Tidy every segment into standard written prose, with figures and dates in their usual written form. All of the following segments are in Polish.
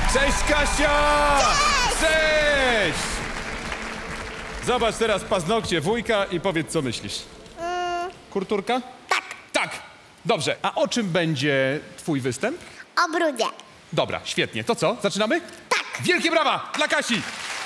Cześć, Kasia! Cześć! Cześć! Zobacz teraz paznokcie wujka i powiedz, co myślisz. Kulturka? Tak, Tak! Dobrze, a o czym będzie twój występ? o brudzie. Dobra, świetnie. To co? Zaczynamy? Tak. Wielkie brawa dla Kasi!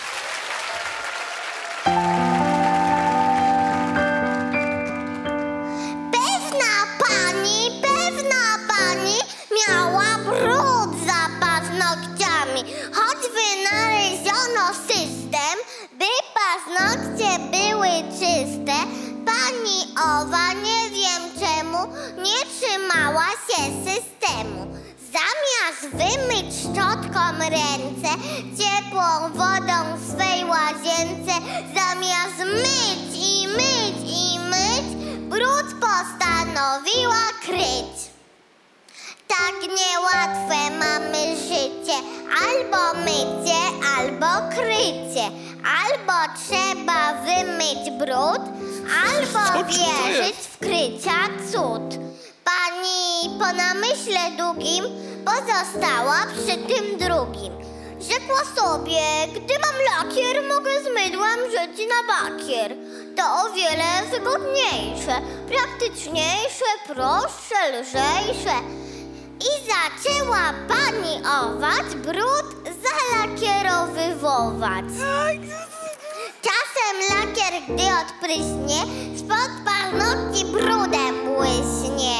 Pewna pani miała brud za paznokciami. Choć wynaleziono system, by paznokcie były czyste, pani owa nie wiem czemu nie trzymała się systemu. Zamiast wymyć szczotką ręce, ciepłą wodą w swej łazience, zamiast myć i myć i myć, brud postanowiła kryć. Tak niełatwe mamy życie, albo mycie, albo krycie. Albo trzeba wymyć brud, albo wierzyć w krycia cud. Pani po namyśle długim pozostała przy tym drugim. Rzekła sobie, gdy mam lakier, mogę z mydłem żyć na bakier. To o wiele wygodniejsze, praktyczniejsze, prostsze, lżejsze. I zaczęła pani ować brud zalakierowywować. Czasem lakier, gdy odpryśnie, spod paznokci brudem błyśnie.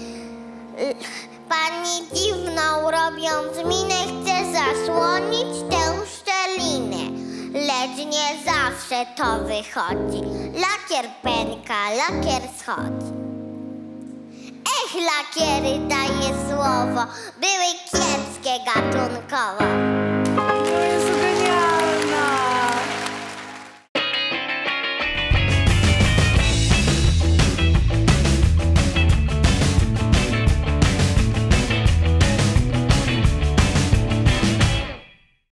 Pani dziwną robiąc minę chce zasłonić tę szczelinę. Lecz nie zawsze to wychodzi. Lakier pęka, lakier schodzi. Lakiery daje słowo, były kiepskie gatunkowo.